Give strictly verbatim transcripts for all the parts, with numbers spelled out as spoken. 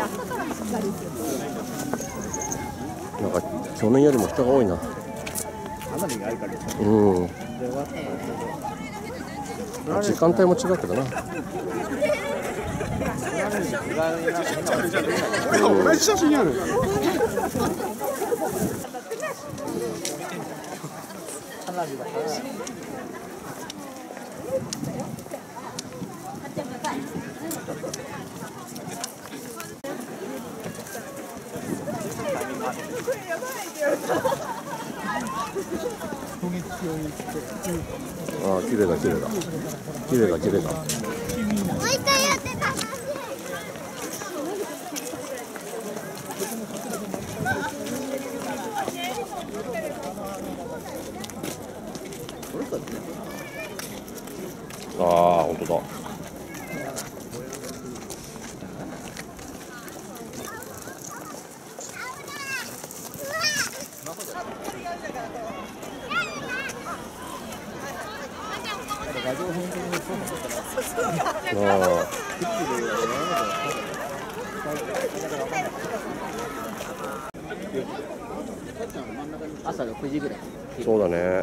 なんか去年よりも人が多いな。うん。時間帯も違うけどな。 同じ写真やる。 ああ、綺麗だ綺麗だ綺麗だ綺麗だ。ああ、本当だ。 朝ろくじぐらい。 そうだね。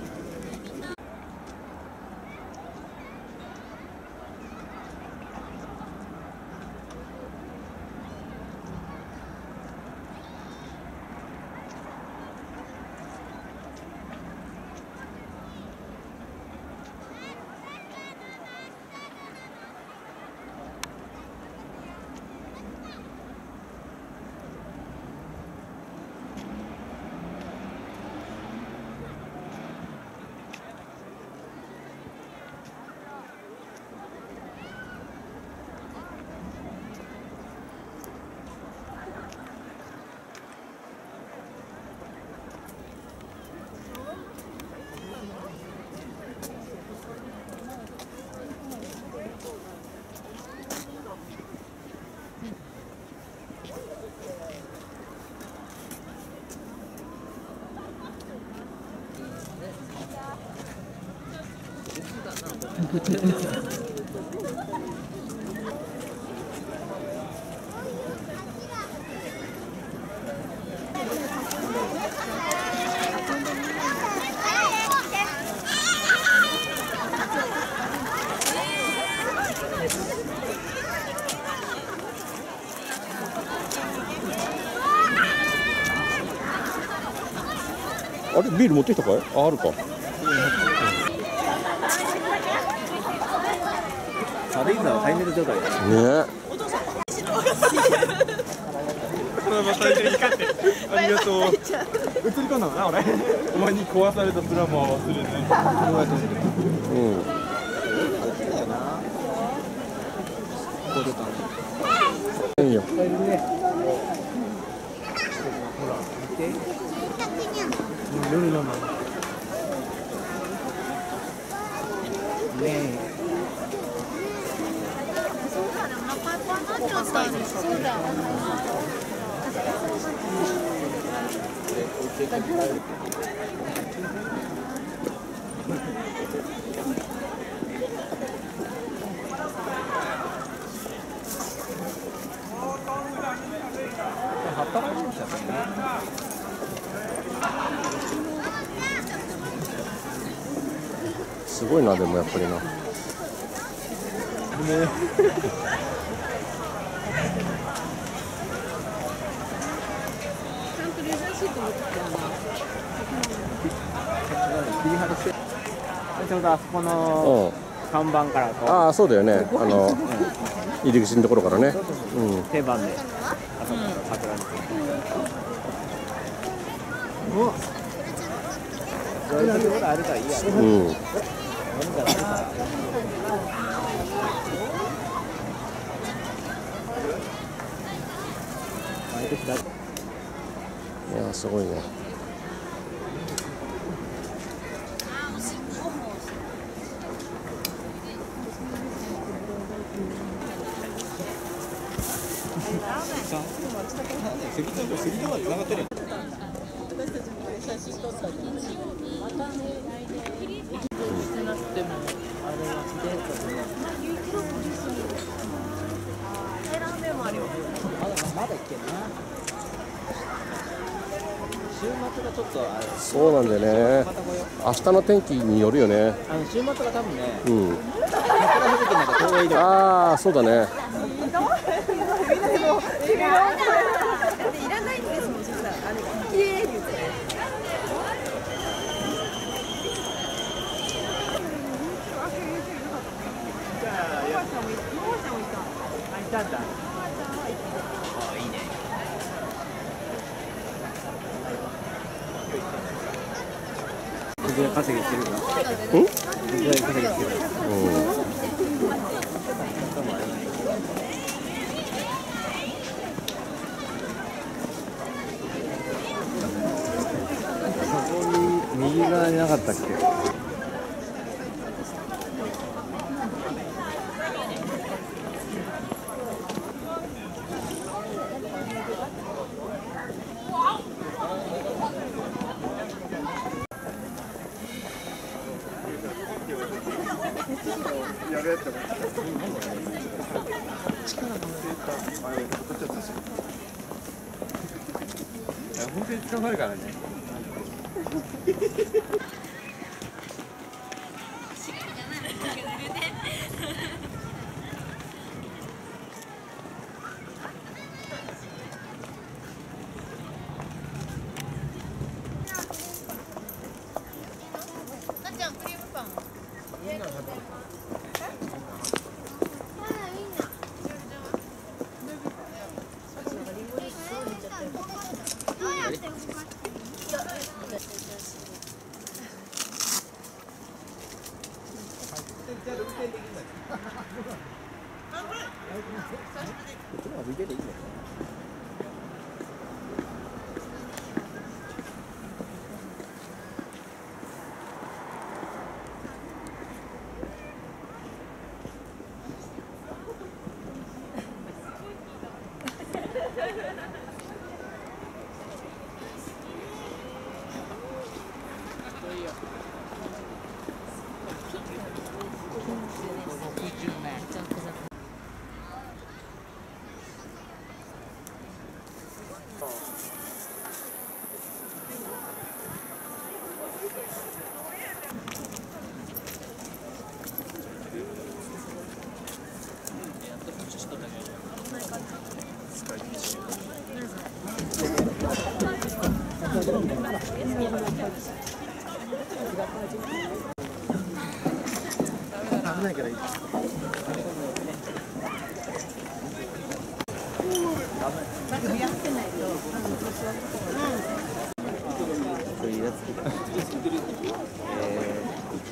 あれビール持ってきたかい？あ、あるか。 軽井沢タイムル状態ですね。 ありがとう。映り込んだのな俺。お前に壊されたスラムは忘れない。 うん。いいよ。 夜なの。 ねえ。 すごいな、でもやっぱりな。ね。 ちょうどあそこの看板からこう。 ああ、そうだよね。あの入り口のところからね。うん。 定番で。あそこの桜に。お。そういうところあるからいいや。 うん。いや、すごいね。 末がちょっとあれそうなんだよね。 また来よう。 明日の天気によるよね。 あの週末が多分ね、 うん。 桜吹雪なんか遠いで。 ああ、そうだね。 いらないんですもん、そしたらあれが綺麗に言ってね。 いたんだ。僕が稼ぎしてるから。 うん？ 僕が稼ぎしてるから。そこに右側になかったっけ？本当に捕まるからね。 なっちゃんクリームパン。 危ないからいい。これイラつく。え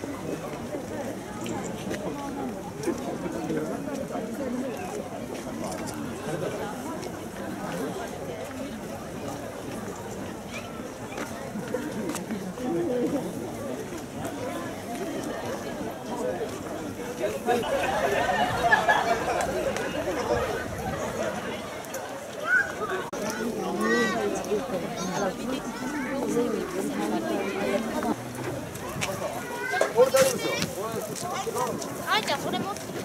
あいちゃんそれ持ってる。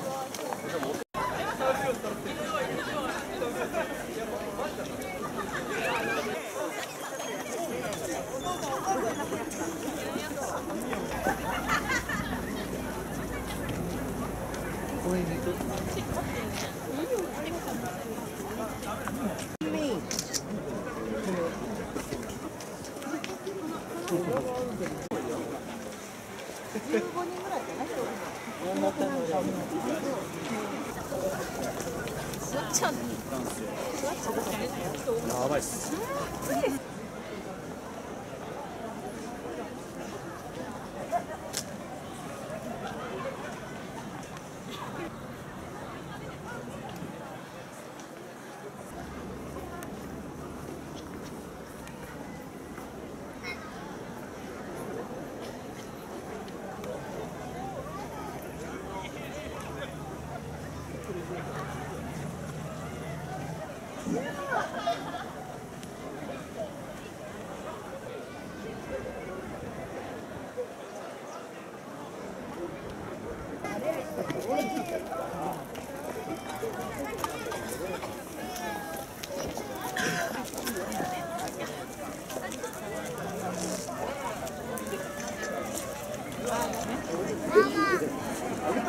やばいっす。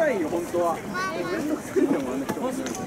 さいよ本当は。めんどくさいんだもんあの人。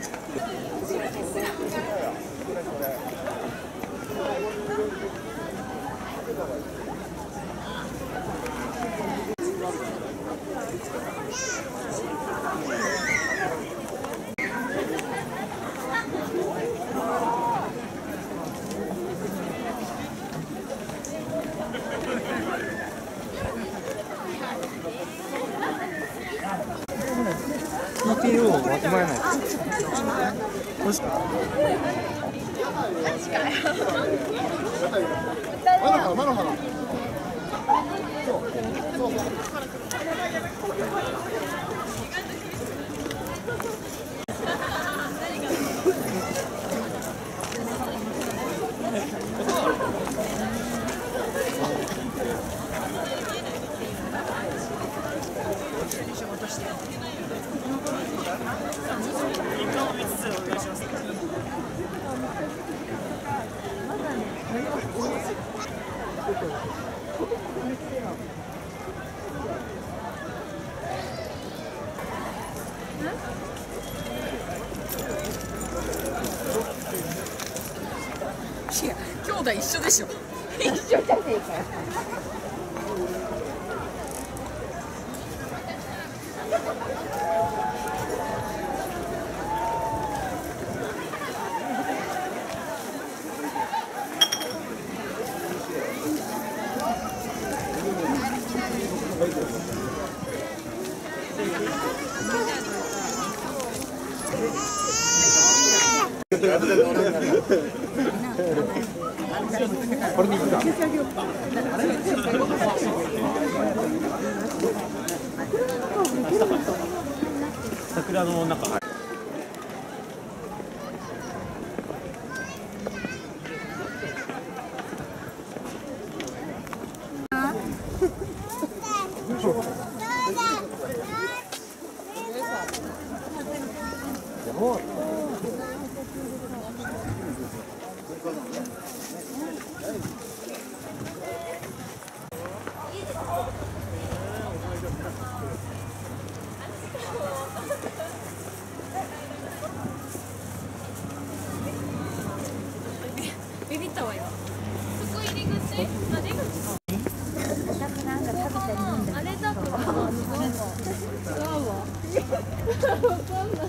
ピーティーオー をわきまえない。 いや、兄弟一緒でしょ。 一緒じゃねえかよ。 これでいくか。 桜の中。 ビビったわよ。そこ入り口？あ、出口か。あれだと思う。違うわ。わかんない。